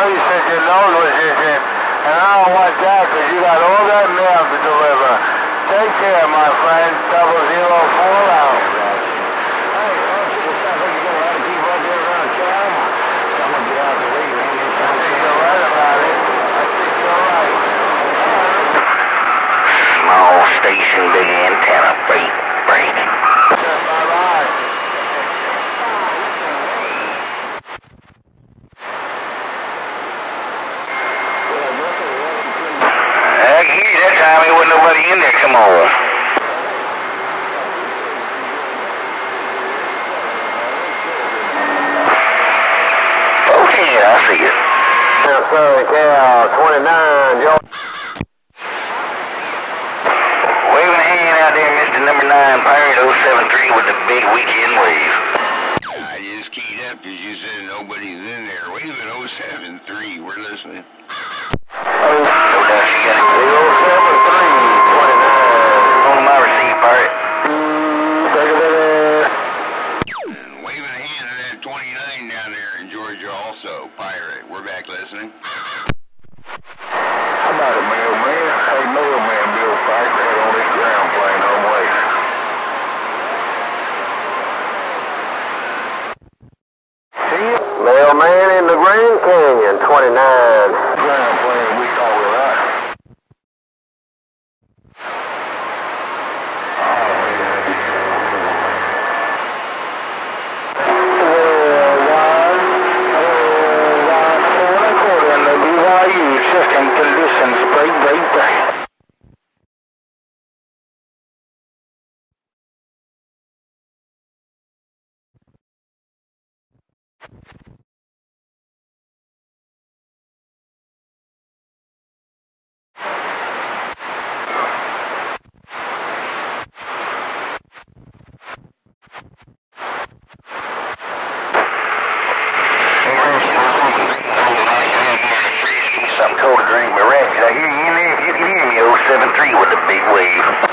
know you said your nose was itching, and I don't want that because you got all that mail to deliver. Take care, my friend. 004 out. Small station, big antenna, break. Bye-bye. I can hear you that time. There wasn't nobody in there. Come on. Okay, I see you. Southern Cal 29, George. Waving a hand out there, Mr. Number 9, Pirate 073 with the big weekend wave. I just keyed up because you said nobody's in there. Waving 073, we're listening. No doubt you got it. 073, 29. On my receive, Pirate. And waving a hand at that 29 down there in Georgia also. Pirate, we're back listening. How about it, mailman? Hey, mailman Bill Piper on this ground plane home way. See you? Mailman in the Grand Canyon, 29. Ground plane, we call it that. System conditions, break. Something cold to drink, but Red, did I hear you in there? If you can hear me, 073 with the big wave.